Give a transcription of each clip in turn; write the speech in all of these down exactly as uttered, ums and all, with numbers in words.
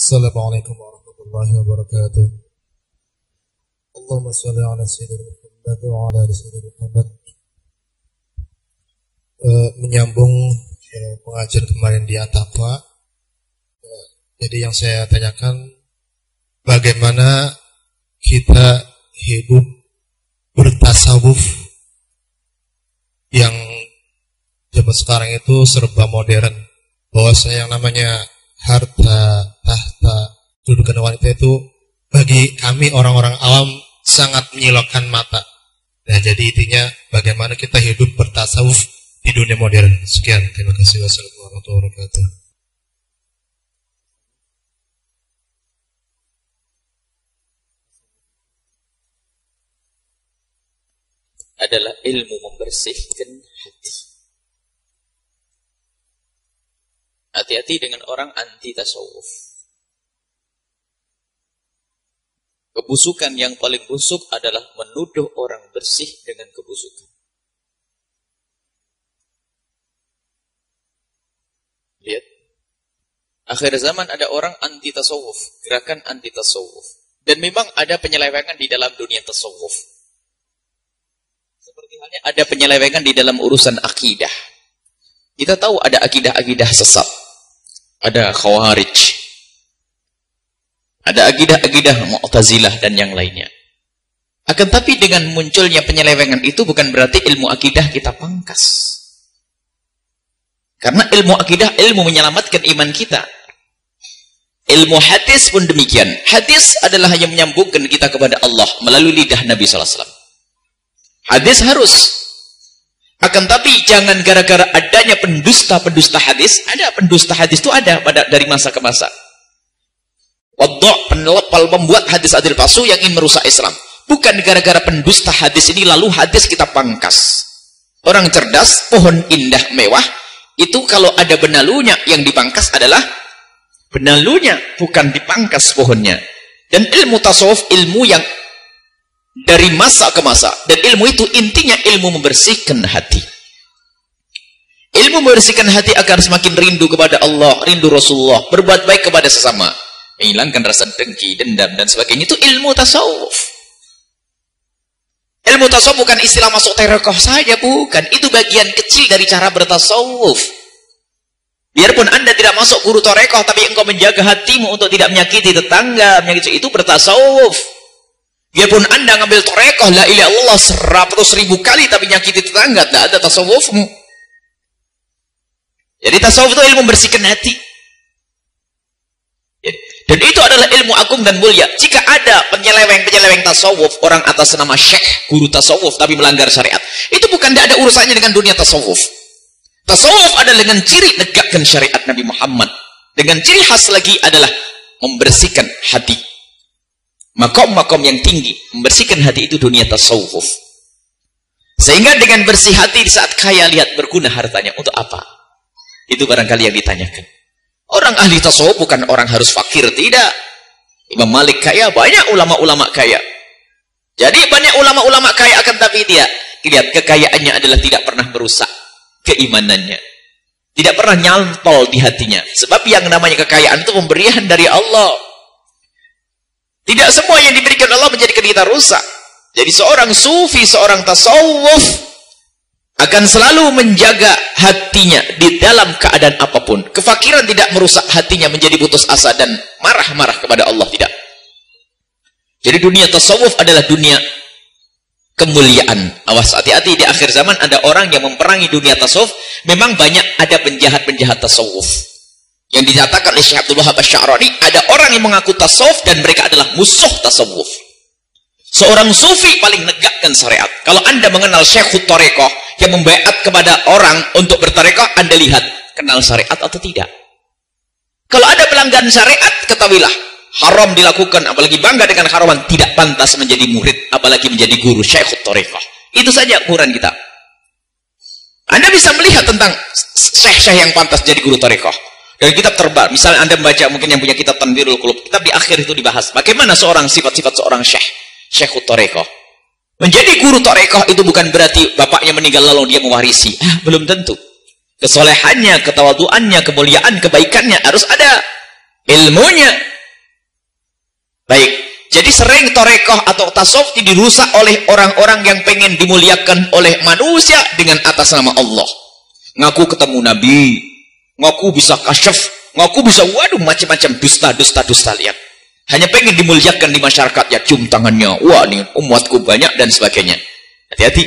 Assalamualaikum warahmatullahi wabarakatuh. Allahumma sholli ala sayyidina Muhammad wa ala ali sayyidina Muhammad. Uh, menyambung uh, pengajian kemarin di Atapa. Uh, jadi yang saya tanyakan, bagaimana kita hidup bertasawuf yang zaman sekarang itu serba modern, bahwasanya yang namanya harta, tahta, kedudukan wanita itu bagi kami orang-orang awam sangat menyilaukan mata. Nah, jadi intinya bagaimana kita hidup bertasawuf di dunia modern. Sekian, terima kasih. Wassalamualaikum warahmatullahi wabarakatuh. Adalah ilmu membersihkan hati. Hati-hati dengan orang anti tasawuf. Kebusukan yang paling busuk adalah menuduh orang bersih dengan kebusukan. Lihat, akhir zaman ada orang anti tasawuf, gerakan anti tasawuf, dan memang ada penyelewengan di dalam dunia tasawuf. Seperti halnya ada penyelewengan di dalam urusan akidah. Kita tahu ada akidah-akidah sesat, ada khawarij, ada akidah-akidah mu'tazilah dan yang lainnya. Akan tapi dengan munculnya penyelewengan itu bukan berarti ilmu akidah kita pangkas. Karena ilmu akidah, ilmu menyelamatkan iman kita. Ilmu hadis pun demikian. Hadis adalah yang menyambungkan kita kepada Allah melalui lidah Nabi sallallahu alaihi wasallam. Hadis harus. Akan tapi jangan gara-gara adanya pendusta-pendusta hadis, ada pendusta hadis itu ada pada dari masa ke masa. Wadda' penelepal membuat hadis-hadis palsu yang ingin merusak Islam. Bukan gara-gara pendusta hadis ini lalu hadis kita pangkas. Orang cerdas, pohon indah mewah, itu kalau ada benalunya yang dipangkas adalah benalunya, bukan dipangkas pohonnya. Dan ilmu tasawuf ilmu yang dari masa ke masa, dan ilmu itu intinya ilmu membersihkan hati. Ilmu membersihkan hati agar semakin rindu kepada Allah, rindu Rasulullah, berbuat baik kepada sesama, menghilangkan rasa dengki, dendam dan sebagainya. Itu ilmu tasawuf. Ilmu tasawuf bukan istilah masuk tarekat saja, bukan. Itu bagian kecil dari cara bertasawuf. Biarpun Anda tidak masuk guru tarekat, tapi engkau menjaga hatimu untuk tidak menyakiti tetangga, menyakiti itu bertasawuf. Biarpun Anda ngambil tarekat la ilaha illallah seratus ribu kali tapi nyakiti tetangga, tidak ada tasawufmu. Jadi tasawuf itu ilmu membersihkan hati. Dan itu adalah ilmu agung dan mulia. Jika ada penyeleweng-penyeleweng tasawuf, orang atas nama syekh, guru tasawuf tapi melanggar syariat, itu bukan tidak ada urusannya dengan dunia tasawuf. Tasawuf adalah dengan ciri negakkan syariat Nabi Muhammad. Dengan ciri khas lagi adalah membersihkan hati. Makom-makom yang tinggi, membersihkan hati itu dunia tasawuf. Sehingga dengan bersih hati di saat kaya, lihat berguna hartanya untuk apa? Itu barangkali yang ditanyakan. Orang ahli tasawuf bukan orang harus fakir, tidak. Imam Malik kaya, banyak ulama-ulama kaya. Jadi banyak ulama-ulama kaya, akan tapi dia, lihat kekayaannya adalah tidak pernah merusak keimanannya. Tidak pernah nyantol di hatinya. Sebab yang namanya kekayaan itu pemberian dari Allah. Tidak semua yang diberikan Allah menjadikan kita rusak. Jadi seorang sufi, seorang tasawuf akan selalu menjaga hatinya di dalam keadaan apapun. Kefakiran tidak merusak hatinya menjadi putus asa dan marah-marah kepada Allah, tidak. Jadi dunia tasawuf adalah dunia kemuliaan. Awas, hati-hati, di akhir zaman ada orang yang memperangi dunia tasawuf. Memang banyak ada penjahat-penjahat tasawuf. Yang dinyatakan oleh Syekh Abdul Wahab Asy-Sya'rani, ada orang yang mengaku tasawuf dan mereka adalah musuh tasawuf. Seorang sufi paling negakkan syariat. Kalau Anda mengenal Syekhut Tarekoh yang membaiat kepada orang untuk bertarekoh, Anda lihat kenal syariat atau tidak. Kalau ada pelanggaran syariat, ketahuilah haram dilakukan, apalagi bangga dengan haraman, tidak pantas menjadi murid, apalagi menjadi guru Syekhut Tarekoh. Itu saja ukuran kita. Anda bisa melihat tentang syekh-syekh yang pantas jadi guru tarekoh. Dari kitab terbaru, misalnya Anda membaca mungkin yang punya kitab Tanbirul Qulub, kitab di akhir itu dibahas bagaimana seorang sifat-sifat seorang syekh, Syekhut Tarekoh. Menjadi guru tarekoh itu bukan berarti bapaknya meninggal lalu dia mewarisi. Ah, belum tentu. Kesolehannya, ketawaduannya, kemuliaan, kebaikannya harus ada. Ilmunya, Baik, jadi sering torekoh atau tasawuf dirusak oleh orang-orang yang pengen dimuliakan oleh manusia dengan atas nama Allah. Ngaku ketemu Nabi, ngaku bisa kasyaf, ngaku bisa waduh macam-macam dusta, dusta, dusta. Lihat, hanya pengen dimuliakan di masyarakat, ya cium tangannya, wah nih umatku banyak dan sebagainya. Hati-hati.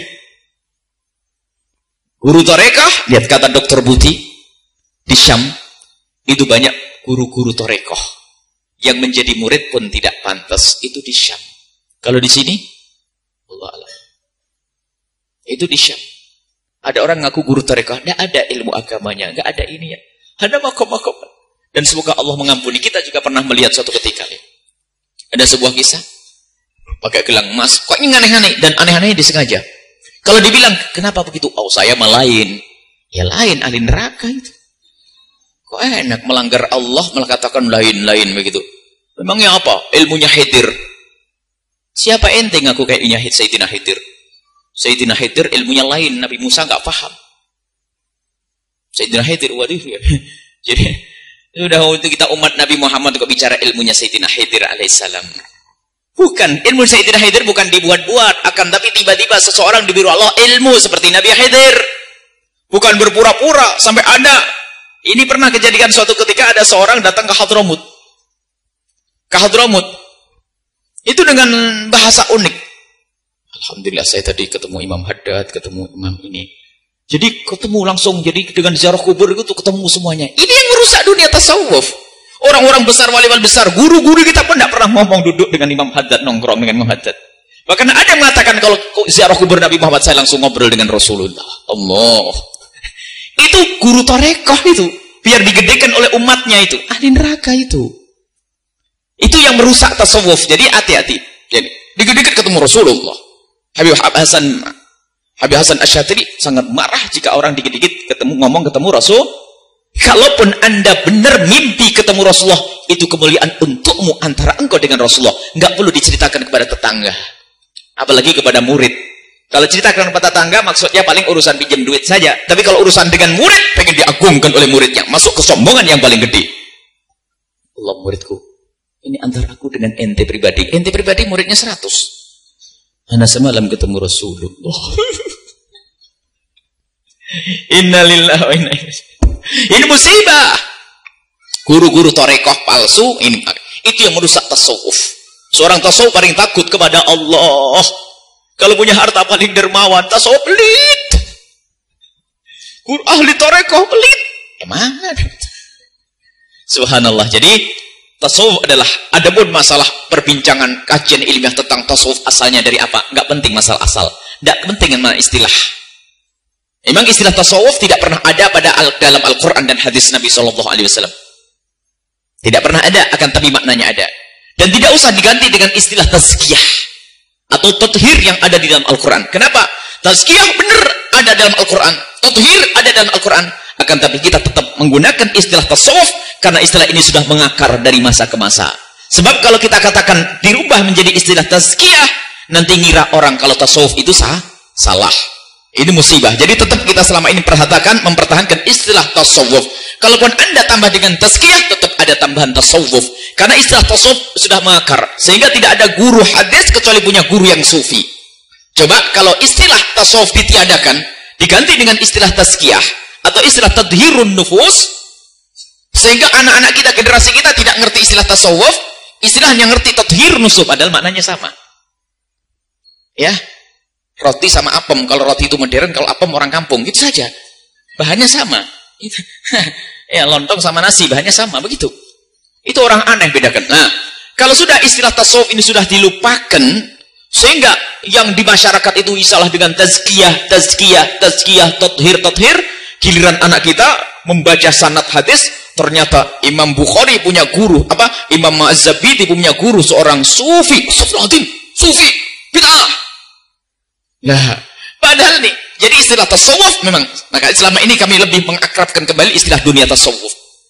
Guru torekoh, lihat kata dokter Buti di Syam itu banyak guru-guru torekoh yang menjadi murid pun tidak pantas, itu di Syam. Kalau di sini, Allah Allah. Itu di Syam. Ada orang ngaku guru tarekah, tidak ada ilmu agamanya, nggak ada ini ya. Ada makom-makom. Dan semoga Allah mengampuni. Kita juga pernah melihat suatu ketika. Ya. Ada sebuah kisah, pakai gelang emas, kok ini aneh-aneh, dan aneh-anehnya disengaja. Kalau dibilang, kenapa begitu? Oh, saya mah lain. Ya lain, ahli neraka itu. Kok enak melanggar Allah, malah katakan lain-lain begitu. Memangnya apa? Ilmunya Khidir. Siapa ente ngaku kayaknya Sayyidina Khidir? Sayyidina Khidir ilmunya lain, Nabi Musa nggak paham. Sayyidina Khidir, waduh ya. Jadi sudah untuk kita umat Nabi Muhammad kok bicara ilmunya Sayyidina Khidir alaihissalam. Bukan, ilmu Sayyidina Khidir bukan dibuat-buat, akan tapi tiba-tiba seseorang diberi Allah ilmu seperti Nabi Khidir. Bukan berpura-pura sampai ada. Ini pernah kejadian suatu ketika ada seorang datang ke Hadramut. Ke Hadramut. Itu dengan bahasa unik. Alhamdulillah saya tadi ketemu Imam Haddad, ketemu Imam ini. Jadi ketemu langsung, jadi dengan ziarah kubur itu ketemu semuanya. Ini yang merusak dunia tasawuf. Orang-orang besar, wali-wali besar, guru-guru kita pun tidak pernah ngomong duduk dengan Imam Haddad, nongkrong dengan Imam Haddad. Bahkan ada yang mengatakan kalau ziarah kubur Nabi Muhammad saya langsung ngobrol dengan Rasulullah. Allah. Itu guru tarekoh itu. Biar digedekan oleh umatnya itu. Ahli neraka itu. Itu yang merusak tasawuf. Jadi hati-hati. Jadi digedekan ketemu Rasulullah. Habib Hasan Habib Hasan Asy'atiri sangat marah jika orang dikit-dikit ketemu ngomong ketemu Rasul. Kalaupun Anda benar mimpi ketemu Rasulullah, itu kemuliaan untukmu antara engkau dengan Rasulullah. Enggak perlu diceritakan kepada tetangga. Apalagi kepada murid. Kalau ceritakan kepada tetangga maksudnya paling urusan pinjam duit saja. Tapi kalau urusan dengan murid pengen diagungkan oleh muridnya, masuk kesombongan yang paling gede. Allah, muridku, ini antara aku dengan ente pribadi. Ente pribadi muridnya seratus. Ana semalam ketemu Rasulullah. Innalillahi wa inna ilaihi. Ini musibah. Guru-guru tarekoh palsu ini itu yang merusak tasawuf. Seorang tasawuf paling takut kepada Allah. Kalau punya harta paling dermawan, tasawuf pelit. Guru ahli tarekoh pelit. Emang? Subhanallah. Jadi tasawuf adalah, adapun masalah perbincangan kajian ilmiah tentang tasawuf asalnya dari apa? Enggak penting masalah asal. Enggak penting dengan istilah. Memang istilah tasawuf tidak pernah ada pada al dalam Al-Quran dan hadis Nabi Shallallahu Alaihi Wasallam. Tidak pernah ada, akan tapi maknanya ada. Dan tidak usah diganti dengan istilah tazkiyah atau tathir yang ada di dalam Al-Quran. Kenapa? Tazkiyah benar ada dalam Al-Quran, tathir ada dalam Al-Quran. Akan tapi kita tetap menggunakan istilah tasawuf karena istilah ini sudah mengakar dari masa ke masa. Sebab kalau kita katakan dirubah menjadi istilah tazkiyah, nanti ngira orang kalau tasawuf itu sah, salah. Ini musibah. Jadi tetap kita selama ini perhatikan, mempertahankan istilah tasawuf. Kalaupun Anda tambah dengan tazkiyah, tetap ada tambahan tasawuf. Karena istilah tasawuf sudah mengakar. Sehingga tidak ada guru hadis kecuali punya guru yang sufi. Coba kalau istilah tasawuf ditiadakan, diganti dengan istilah tazkiyah atau istilah tadhirun nufus, sehingga anak-anak kita, generasi kita tidak ngerti istilah tasawuf, istilahnya ngerti tadhir nusuf, padahal maknanya sama. Ya. Roti sama apem, kalau roti itu modern, kalau apem orang kampung, gitu saja. Bahannya sama. Ya, lontong sama nasi, bahannya sama, begitu. Itu orang aneh bedakan. Nah, kalau sudah istilah tasawuf ini sudah dilupakan, sehingga yang di masyarakat itu isalah dengan tazkiyah, tazkiyah, tazkiyah, tathir, tathir, giliran anak kita membaca sanad hadis, ternyata Imam Bukhari punya guru, apa? Imam Az-Zabidi punya guru seorang sufi, sufi, sufi, bid'ah. Nah, padahal nih, jadi istilah tasawuf memang, maka selama ini kami lebih mengakrabkan kembali istilah dunia tasawuf.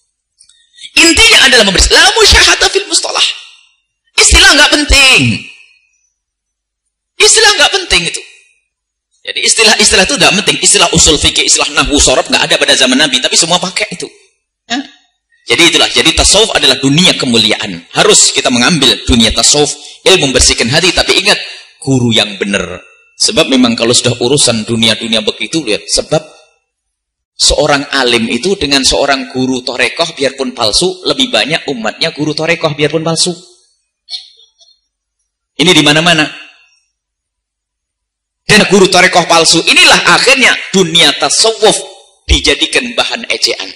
Intinya adalah memberi la musyahadah fil mustalah. Istilah nggak penting. Istilah nggak penting itu. Jadi istilah-istilah itu nggak penting. Istilah usul fikih, istilah nahwu, sorof nggak ada pada zaman Nabi, tapi semua pakai itu. Ya. Jadi itulah, jadi tasawuf adalah dunia kemuliaan. Harus kita mengambil dunia tasawuf, ilmu membersihkan hati, tapi ingat, guru yang benar. Sebab memang kalau sudah urusan dunia-dunia begitu, lihat, sebab seorang alim itu dengan seorang guru torekoh biarpun palsu, lebih banyak umatnya guru torekoh biarpun palsu. Ini di mana-mana. Dan guru torekoh palsu inilah akhirnya dunia tasawuf dijadikan bahan ejaan.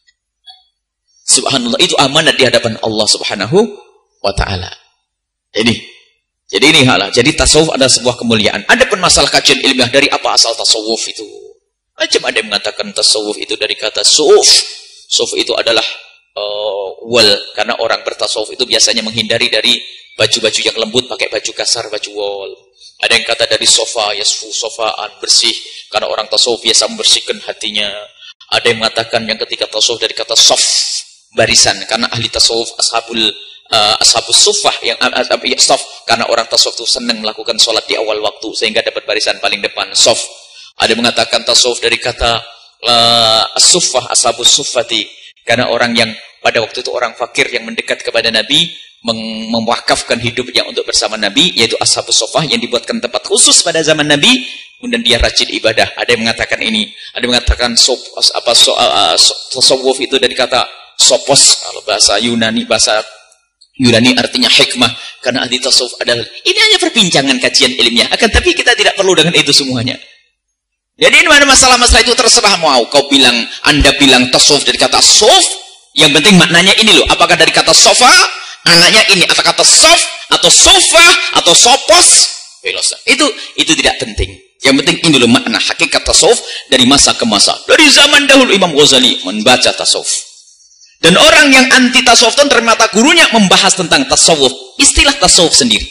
Subhanallah, itu amanat di hadapan Allah Subhanahu wa ta'ala. Jadi, jadi ini halah. Jadi tasawuf adalah sebuah kemuliaan. Ada pun masalah kajian ilmiah dari apa asal tasawuf itu. Macam ada yang mengatakan tasawuf itu dari kata suf. Suf itu adalah uh, wal, karena orang bertasawuf itu biasanya menghindari dari baju-baju yang lembut, pakai baju kasar, baju wol. Ada yang kata dari sofa, yasfu, sofaan, bersih. Karena orang tasawuf biasa membersihkan hatinya. Ada yang mengatakan yang ketika tasawuf dari kata sof, barisan. Karena ahli tasawuf, ashabul, uh, ashabus sufah, yang uh, uh, sof. Karena orang tasawuf itu senang melakukan sholat di awal waktu, sehingga dapat barisan paling depan, sof. Ada yang mengatakan tasawuf dari kata uh, as-sufah, ashabus sufati. Karena orang yang pada waktu itu orang fakir yang mendekat kepada Nabi, mewakafkan hidupnya untuk bersama Nabi, yaitu ashabus sufah yang dibuatkan tempat khusus pada zaman Nabi, kemudian dia rajin ibadah. Ada yang mengatakan ini, ada yang mengatakan sop, apa so, uh, so, tasawuf itu dari kata sopos, kalau bahasa Yunani, bahasa Yunani artinya hikmah, karena ahli tasawuf adalah, ini hanya perbincangan kajian ilmiah, akan tapi kita tidak perlu dengan itu semuanya. Jadi ini mana masalah-masalah itu terserah mau kau bilang, anda bilang tasawuf dari kata sof, yang penting maknanya ini loh, apakah dari kata sofa, anaknya ini, atau kata sof, atau sofa, atau sopos, itu itu tidak penting. Yang penting ini loh makna hakikat tasawuf dari masa ke masa. Dari zaman dahulu Imam Ghazali membaca tasawuf. Dan orang yang anti tasawuf itu ternyata gurunya membahas tentang tasawuf, istilah tasawuf sendiri.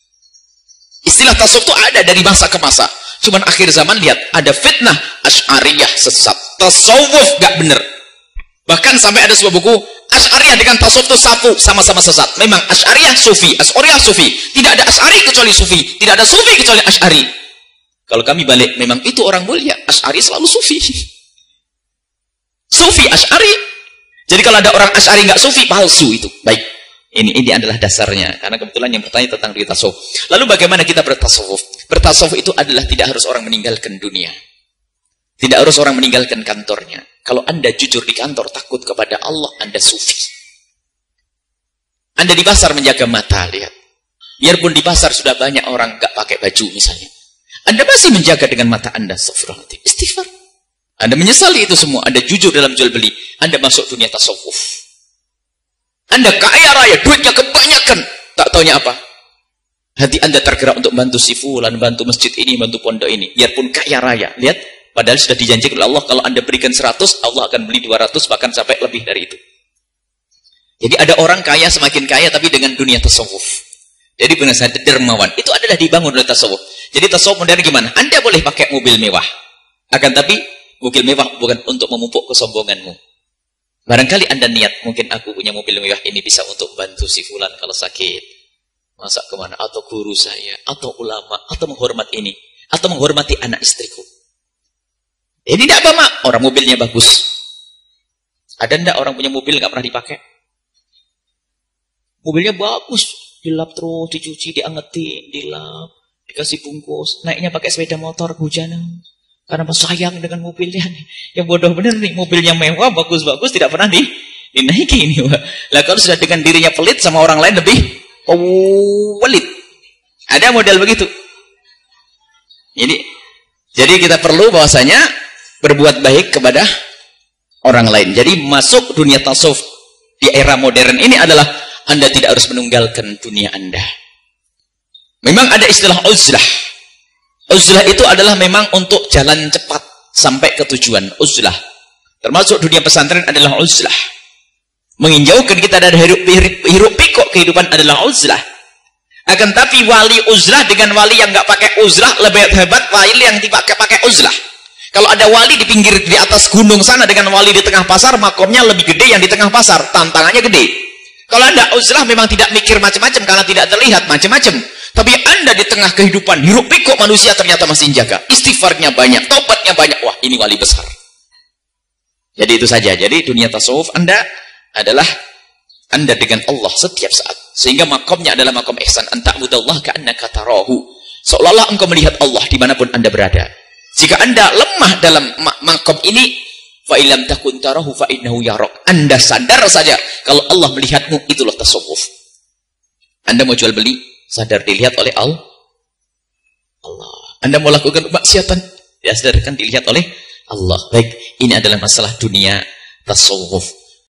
Istilah tasawuf itu ada dari masa ke masa. Cuman akhir zaman lihat ada fitnah Asy'ariyah sesat, tasawuf gak bener. Bahkan sampai ada sebuah buku Asy'ariyah dengan tasawuf itu satu, sama-sama sesat. Memang Asy'ariyah sufi, Asy'ariyah sufi. Tidak ada Asy'ari kecuali sufi, tidak ada sufi kecuali Asy'ari. Kalau kami balik, memang itu orang mulia. Asy'ari selalu sufi. Sufi Asy'ari. Jadi kalau ada orang Asy'ari nggak sufi, palsu itu. Baik. Ini ini adalah dasarnya. Karena kebetulan yang bertanya tentang dunia tasawuf. Lalu bagaimana kita bertasawuf? Bertasawuf itu adalah tidak harus orang meninggalkan dunia. Tidak harus orang meninggalkan kantornya. Kalau Anda jujur di kantor, takut kepada Allah, Anda sufi. Anda di pasar menjaga mata, lihat. Biarpun di pasar sudah banyak orang nggak pakai baju misalnya. Anda masih menjaga dengan mata Anda. Astagfirullahaladzim. Istighfar. Anda menyesali itu semua. Anda jujur dalam jual beli. Anda masuk dunia tasawuf. Anda kaya raya, duitnya kebanyakan. Tak taunya apa? Hati Anda tergerak untuk bantu si fulan, bantu masjid ini, bantu pondok ini. Biarpun kaya raya. Lihat. Padahal sudah dijanjikan oleh Allah, kalau Anda berikan seratus, Allah akan beli dua ratus, bahkan sampai lebih dari itu. Jadi ada orang kaya semakin kaya, tapi dengan dunia tasawuf. Jadi benar saja dermawan. Itu adalah dibangun oleh tasawuf. Jadi tasawuf modern gimana? Anda boleh pakai mobil mewah. Akan tapi, mobil mewah bukan untuk memupuk kesombonganmu. Barangkali Anda niat, mungkin aku punya mobil mewah ini bisa untuk bantu si fulan kalau sakit. Masa kemana? Atau guru saya, atau ulama, atau menghormat ini. Atau menghormati anak istriku. Ini tidak apa, Mak. Orang mobilnya bagus. Ada enggak orang punya mobil nggak pernah dipakai? Mobilnya bagus. Dilap terus, dicuci, diangetin, dilap. Dikasih bungkus. Naiknya pakai sepeda motor, hujanan. Karena sayang dengan mobilnya. Yang bodoh bener nih. Mobilnya mewah, bagus-bagus. Tidak pernah di, dinaiki ini. Lah kalau sudah dengan dirinya pelit sama orang lain lebih oh, pelit. Ada model begitu. Jadi, jadi kita perlu bahwasanya berbuat baik kepada orang lain. Jadi masuk dunia tasawuf di era modern ini adalah Anda tidak harus menunggalkan dunia Anda. Memang ada istilah uzlah. Uzlah itu adalah memang untuk jalan cepat sampai ke tujuan. Uzlah. Termasuk dunia pesantren adalah uzlah. Menginjaukan kita dari hirup, hirup, hirup pikuk kehidupan adalah uzlah. Akan tapi wali uzlah dengan wali yang nggak pakai uzlah lebih hebat wali yang dipakai pakai uzlah. Kalau ada wali di pinggir di atas gunung sana dengan wali di tengah pasar, makomnya lebih gede yang di tengah pasar, tantangannya gede. Kalau Anda uzlah memang tidak mikir macam-macam karena tidak terlihat macam-macam. Tapi Anda di tengah kehidupan hiruk pikuk manusia ternyata masih jaga. Istighfarnya banyak, taubatnya banyak. Wah, ini wali besar. Jadi itu saja. Jadi dunia tasawuf Anda adalah Anda dengan Allah setiap saat. Sehingga makomnya adalah makom ihsan. Anta'budallah ka'annaka tarahu. Seolah-olah engkau melihat Allah dimanapun Anda berada. Jika Anda lemah dalam makom ini, fa'ilam takun tarahu fa'innahu yarok. Anda sadar saja kalau Allah melihatmu, itulah tasawuf. Anda mau jual beli, sadar dilihat oleh Allah. Anda mau lakukan kemaksiatan, ya sadarkan dilihat oleh Allah. Baik, ini adalah masalah dunia tasawuf.